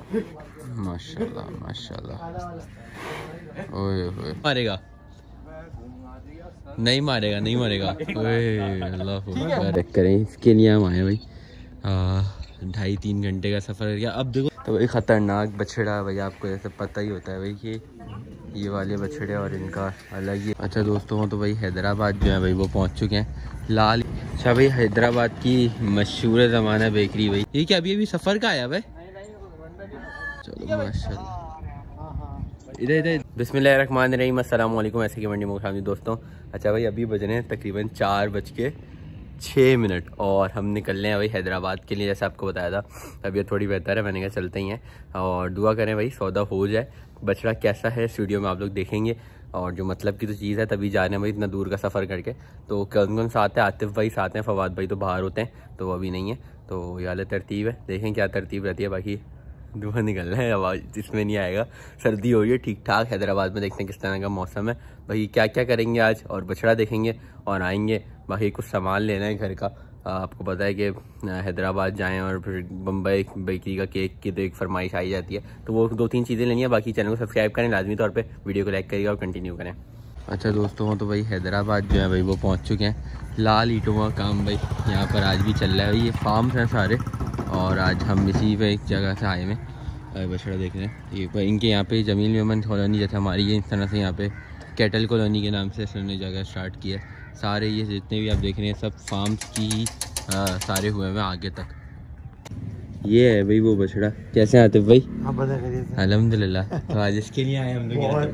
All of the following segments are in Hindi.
माशाल्लाह माशाल्लाह। ओए ओए मारेगा नहीं मारेगा नहीं मारेगा। ओए अल्लाह चेक करें, इसके लिए हम आए भाई। 2.5-3 घंटे का सफ़र किया। अब देखो तो भाई ख़तरनाक बछड़ा भाई, आपको जैसे पता ही होता है भाई, ये वाले बछड़े और इनका अलग ही। अच्छा दोस्तों, तो भाई हैदराबाद जो है भाई वो पहुंच चुके हैं लाल। अच्छा भाई हैदराबाद की मशहूर ज़माना बेकरी भाई, ये क्या अभी सफ़र का आया भाई? चलो माशाल्लाह। इधर इधर बिस्मिल्लाहिर्रहमानिर्रहीम, अस्सलाम वालेकुम। ऐसे की मंडी में दोस्तों। अच्छा भाई अभी बज रहे हैं तकरीबन 4:06 और हम निकल रहे हैं भाई हैदराबाद के लिए। जैसे आपको बताया था तबीयत थोड़ी बेहतर है, मैंने कहा चलते ही हैं और दुआ करें भाई सौदा हो जाए। बछड़ा कैसा है इस वीडियो में आप लोग देखेंगे, और जो मतलब की तो चीज़ है तभी जा रहे हैं भाई इतना दूर का सफ़र करके। तो कौन कौन साथ है? आतिफ भाई साथ हैं, फवाद भाई तो बाहर होते हैं तो अभी नहीं है। तो ये वाला तरतीब है, देखें क्या तरतीब रहती है। बाकी धुआं निकल रहा है, आवाज़ इसमें नहीं आएगा। सर्दी हो रही है ठीक ठाक हैदराबाद में, देखते हैं किस तरह का मौसम है भाई। क्या क्या करेंगे आज, और बछड़ा देखेंगे और आएंगे। बाकी कुछ सामान लेना है घर का। आपको पता है कि हैदराबाद जाएं और फिर बम्बई बेकरी का केक की तो एक फरमाइश आई जाती है, तो वो 2-3 चीज़ें लेनी है। बाकी चैनल को सब्सक्राइब करें लाजमी तौर पे, वीडियो को लाइक करिएगा और कंटिन्यू करें। अच्छा दोस्तों, तो भाई हैदराबाद जो है भाई वो पहुँच चुके हैं। लाल ईंटों का काम भाई यहाँ पर आज भी चल रहा है भाई। ये फार्म्स हैं सारे और आज हम इसी पे एक जगह से आए हैं बछड़ा देख रहे हैं। ये इनके यहाँ पे जमील मेमन कॉलोनी जैसे हमारी है, इस तरह से यहाँ पे कैटल कॉलोनी के नाम से इन्होंने जगह स्टार्ट की है। सारे ये जितने भी आप देख रहे हैं सब फार्म्स की ही सारे हुए हैं आगे तक। ये है भाई वो बछड़ा। कैसे आते भाई? अल्हम्दुलिल्लाह। तो आज इसके लिए आए हम लोग,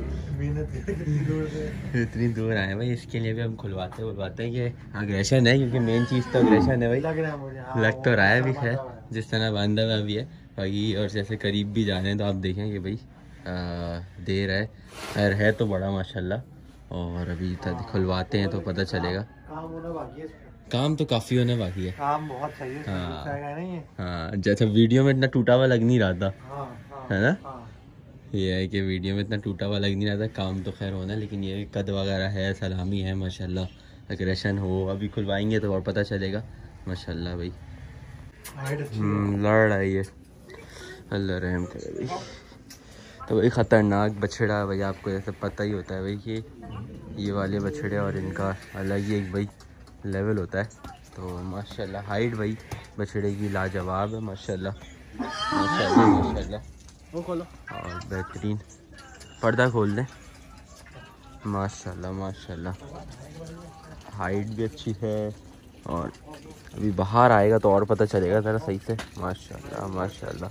इतनी दूर आए भाई इसके लिए भी। हम खुलवाते हैं कि अग्रेशन है, क्योंकि मेन चीज़ तो अग्रेशन है भाई। लग तो रहा है भी है जिस तरह बांधा हुआ भी है बाकी, और जैसे करीब भी जा रहे हैं तो आप देखें कि भाई देर है, खैर है तो बड़ा माशाल्लाह। और अभी तक खुलवाते हैं तो पता चलेगा। काम तो काफ़ी होने बाकी है, काम बहुत सही है। हाँ जैसे वीडियो में इतना टूटा हुआ लग नहीं रहा था, है ना? ये है कि वीडियो में इतना टूटा हुआ लग नहीं रहा था। काम तो खैर होना है, लेकिन ये कद वगैरह है, सलामी है माशाल्लाह। अग्रेशन हो, अभी खुलवाएंगे तो और पता चलेगा माशाल्लाह भाई। लड़ रहा है ये, अल्लाह रहम करे भाई। तो भाई ख़तरनाक बछड़ा भाई, आपको जैसे पता ही होता है भाई कि ये वाले बछड़े और इनका अलग ही एक भाई लेवल होता है। तो माशाल्लाह हाइट भाई बछड़े की लाजवाब है माशाल्लाह माशाल्लाह माशाल्लाह। वो खोलो और बेहतरीन, पर्दा खोल दें। माशाल्लाह माशाल्लाह, हाइट भी अच्छी है और अभी बाहर आएगा तो और पता चलेगा ज़रा सही से। माशाल्लाह माशाल्लाह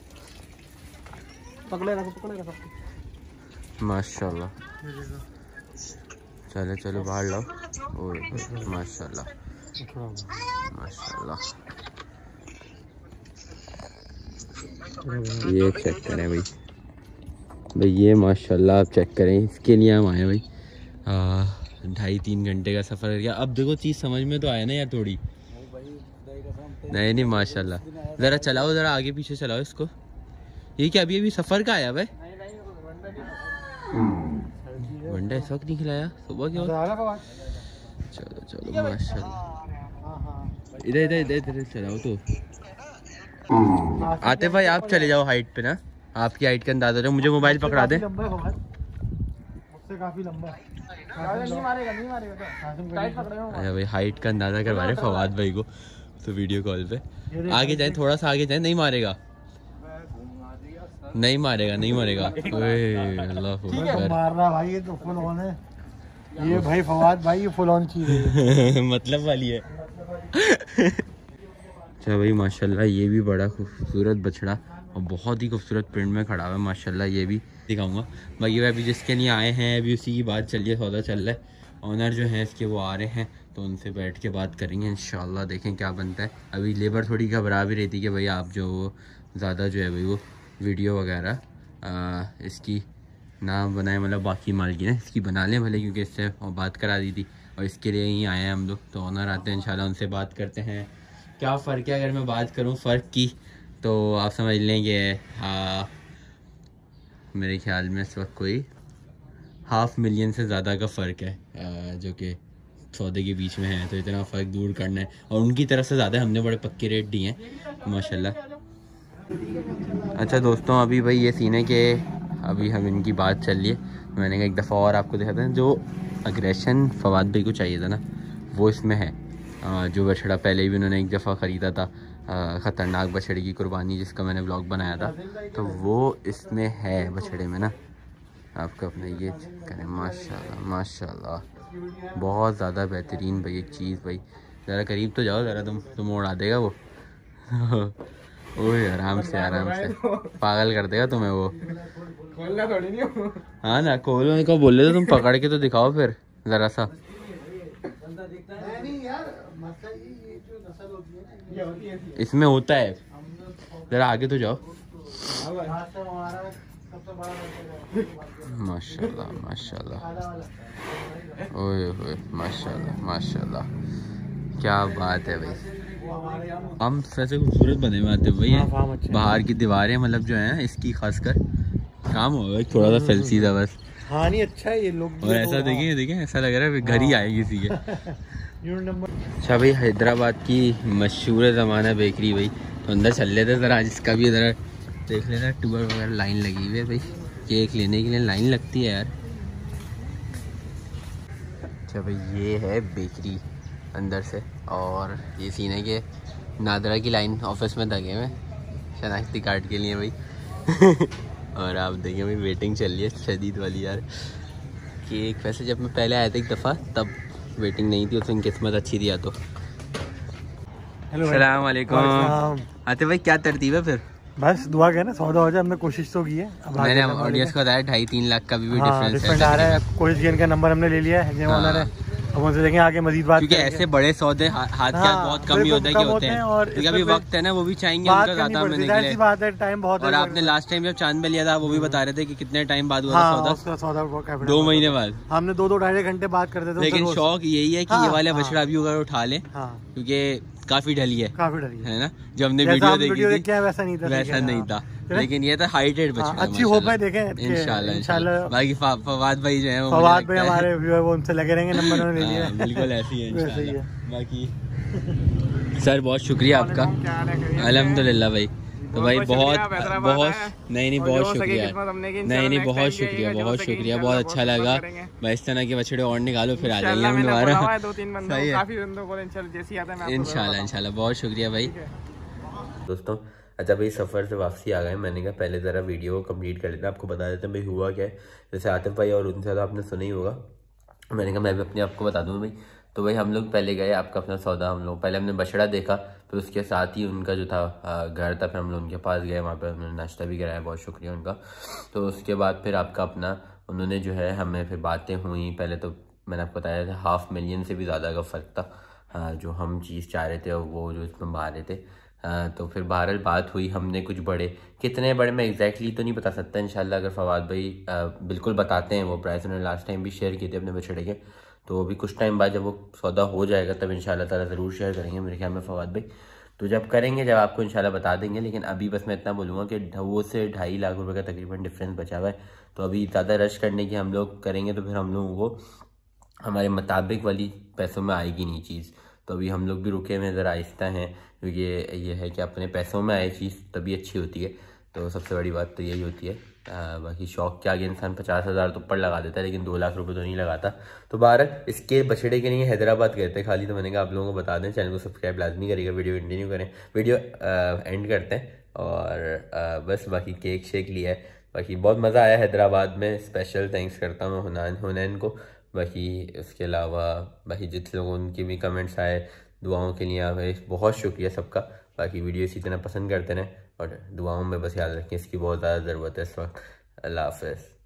माशाल्लाह। चलो चलो बाहर लाओ। ओए माशाल्लाह माशाल्लाह। ये चेक करें भाई ये माशाल्लाह आप चेक करें, इसके लिए हम आए भाई। 2.5-3 घंटे का सफ़र किया। अब देखो चीज़ समझ में तो आया ना यार थोड़ी। नहीं माशाल्लाह, ज़रा चलाओ, ज़रा आगे पीछे चलाओ इसको। ये क्या अभी सफ़र का आया भाई? वनडे इस वक्त नहीं खिलाया, सुबह क्या? चलो चलो माशाल्लाह। इधर इधर इधर इधर चलाओ तो। आते भाई आप चले जाओ हाइट पे ना, आपकी हाइट का अंदाजा दो। मुझे मोबाइल पकड़ा दे। काफी लंबा है, नहीं मारेगा। भाई हाइट का अंदाजा करवा रहे फवाद भाई को तो वीडियो कॉल पे। आगे जाए, थोड़ा सा आगे जाए। नहीं मारेगा नहीं मारेगा नहीं मारेगा। अल्लाह मारना भाई, ये तो फुल ऑन है ये भाई। फवाद भाई ये फुल ऑन चीज है मतलब वाली है। अच्छा भाई माशाल्लाह ये भी बड़ा खूबसूरत बछड़ा और बहुत ही खूबसूरत प्रिंट में खड़ा हुआ है माशाल्लाह। ये भी दिखाऊंगा बाकी। अभी जिसके लिए आए हैं अभी उसी की बात चल रही है, सौदा चल रहा है। ऑनर जो है इसके वो आ रहे हैं तो उनसे बैठ के बात करेंगे इंशाल्लाह, देखें क्या बनता है। अभी लेबर थोड़ी घबरा भी रही थी कि भाई आप जो ज़्यादा जो है भाई वो वीडियो वगैरह इसकी ना बनाए, मतलब बाकी माल की ना इसकी बना लें भले, क्योंकि इससे बात करा दी थी और इसके लिए ही आए हैं हम लोग। तो ऑनर आते हैं इंशाल्लाह, उनसे बात करते हैं क्या फ़र्क है। अगर मैं बात करूं फ़र्क की तो आप समझ लेंगे मेरे ख्याल में इस वक्त कोई 500,000 से ज़्यादा का फ़र्क है जो कि सौदे के बीच में है। तो इतना फ़र्क दूर करना है और उनकी तरफ से ज़्यादा हमने बड़े पक्के रेट दिए हैं माशाल्लाह। अच्छा दोस्तों, अभी भाई ये सीन है कि अभी हम इनकी बात चल रही है, मैंने कहा एक दफ़ा और आपको दिखाते हैं। जो अग्रेशन फवाद भाई को चाहिए था ना, वो इसमें है। जो बछड़ा पहले भी उन्होंने एक दफ़ा ख़रीदा था, ख़तरनाक बछड़े की कुर्बानी, जिसका मैंने व्लॉग बनाया था, तो वो इसमें है बछड़े में ना। आपका अपना ये करें, माशाल्लाह माशाल्लाह, बहुत ज़्यादा बेहतरीन भाई एक चीज़। भाई ज़रा करीब तो जाओ, ज़रा तुम उड़ा देगा वो। ओए आराम से पागल कर देगा तुम्हें वो। खोलना थोड़ी नहीं हो। हाँ ना, खोलने को बोले तो तुम पकड़ के तो दिखाओ फिर ज़रा सा। इसमें होता है, ज़रा आगे तो जाओ। माशाल्लाह माशाल्लाह, ओए ओए माशाल्लाह माशाल्लाह, क्या बात है भाई। हम वैसे खूबसूरत बने हुए आते भाई हैं। बाहर की दीवारें मतलब जो है इसकी खासकर काम होगा थोड़ा सा फैंसी सा बस। हाँ नहीं अच्छा है ये लोग। और ऐसा देखें ऐसा लग रहा है घर ही आए किसी के। अच्छा भाई, हैदराबाद की मशहूर ज़माना बेकरी भाई, तो अंदर चल लेते ज़रा, आज इसका भी इधर देख लेना। टूर वगैरह लाइन लगी हुई है भाई, केक लेने के लिए लाइन लगती है यार। अच्छा भाई, ये है बेकरी अंदर से, और ये सीन है कि नादरा की लाइन ऑफिस में लगे हुए शनाख्ती कार्ड के लिए भाई। और आप देखिए भाई, वेटिंग चल रही है शदीद वाली यार। केक वैसे जब मैं पहले आया था एक दफ़ा तब वेटिंग नहीं थी, उस दिन किस्मत अच्छी थी। तो अस्सलाम वालेकुम। आते भाई, क्या तरतीब है फिर? बस दुआ है ना, सौदा हो जाए। हमने कोशिश तो की है। मैंने ऑडियंस को बताया 2.5-3 लाख का भी डिफरेंस आ रहा है। कोशिश की, इनका नंबर हमने ले लिया है, जो ऑनर है। अब उनसे देखें आगे मजीद बात, क्योंकि ऐसे बड़े सौदे हाथ का बहुत कम ही होते हैं और अभी वक्त है ना, वो भी चाहेंगे उनका ज़्यादा होने के लिए। बात है, टाइम बहुत है। और आपने लास्ट टाइम जब चांद में लिया था वो भी बता रहे थे कि कितने टाइम बाद हुआ सौदा? 2 महीने बाद। हमने 2-2-2.5 घंटे बात करते थे। लेकिन शौक यही है कि ये वाला बछड़ा भी अगर उठा ले, क्योंकि काफी ढली है ना। जो हमने वीडियो देखी थी वैसा नहीं था, लेकिन ये था हाइटेड बछड़ा। अच्छी होप है, देखें इंशाल्लाह। बाकी फवाद भाई जो है, फवाद भाई हमारे व्यूअर, वो उनसे लगे रहेंगे, नंबर उन्होंने ले लिया है। बिल्कुल ऐसी है इंशाल्लाह। बाकी सर बहुत शुक्रिया आपका, अल्हम्दुलिल्लाह भाई। तो भाई बहुत नहीं बहुत शुक्रिया, नहीं बहुत शुक्रिया, बहुत अच्छा लगा भाई। इस तरह के बछड़े और निकालो, फिर आ जाएंगे हम दोबारा। इंशाल्लाह बहुत शुक्रिया भाई। दोस्तों अच्छा भाई, सफ़र से वापसी आ गए। मैंने कहा पहले ज़रा वीडियो को कंप्लीट कर लेते हैं, आपको बता देते हैं भाई हुआ क्या है। जैसे आतिफ भाई और उनसे ज़्यादा आपने सुना ही होगा, मैंने कहा मैं भी अपने आपको बता दूँ भाई। तो भाई हम लोग पहले गए, आपका अपना सौदा, हम लोग पहले हमने बछड़ा देखा, फिर उसके साथ ही उनका जो था घर था, फिर हम लोग उनके पास गए, वहाँ पर उन्होंने नाश्ता भी कराया, बहुत शुक्रिया उनका। तो उसके बाद फिर आपका अपना उन्होंने जो है, हमें फिर बातें हुई। पहले तो मैंने आपको बताया था 500,000 से भी ज़्यादा का फ़र्क था जो हम चीज़ चाह रहे थे और वो जो इसमें बाहर रहे थे। तो फिर बहरहाल बात हुई, हमने कुछ बड़े, कितने बड़े मैं एग्जैक्टली तो नहीं बता सकता, इंशाल्लाह अगर फवाद भाई बिल्कुल बताते हैं वो प्राइस, उन्होंने लास्ट टाइम भी शेयर किए थे अपने बछड़े के। तो अभी कुछ टाइम बाद जब वो सौदा हो जाएगा तब इंशाल्लाह ताला ज़रूर शेयर करेंगे मेरे ख्याल में फवाद भाई। तो जब करेंगे जब आपको इंशाल्लाह बता देंगे। लेकिन अभी बस मैं इतना बोलूँगा कि 2 से 2.5 लाख रुपये का तकरीबन डिफरेंस बचा हुआ है। तो अभी ज़्यादा रश करने की हम लोग करेंगे तो फिर हम लोगों को हमारे मुताबिक वाली पैसों में आएगी नहीं चीज़। तो अभी हम लोग भी रुके हुए ज़रा आहिस्ता हैं, क्योंकि ये है कि अपने पैसों में आए चीज़ तभी अच्छी होती है। तो सबसे बड़ी बात तो यही होती है। बाकी शौक के आगे इंसान 50,000 तो ऊपर लगा देता है, लेकिन 2 लाख रुपए तो नहीं लगाता। तो बाहर इसके बछड़े के लिए हैदराबाद गए थे खाली, तो मैंने कहा आप लोगों को बता दें, चैनल को सब्सक्राइब लाजमी करिएगा, वीडियो कंटिन्यू करें, वीडियो एंड करते हैं। और बस बाकी केक शेक लिया है। बाकी बहुत मज़ा आया हैदराबाद में, स्पेशल थैंक्स करता हूँ हुनैन को। बाकी उसके अलावा बाकी जितने लोगों उनके भी कमेंट्स आए, दुआओं के लिए आए, बहुत शुक्रिया सबका। बाकी वीडियो इसी तरह पसंद करते रहें और दुआओं में बस याद रखें, इसकी बहुत ज़्यादा ज़रूरत है इस वक्त। अल्लाह हाफ़िज़।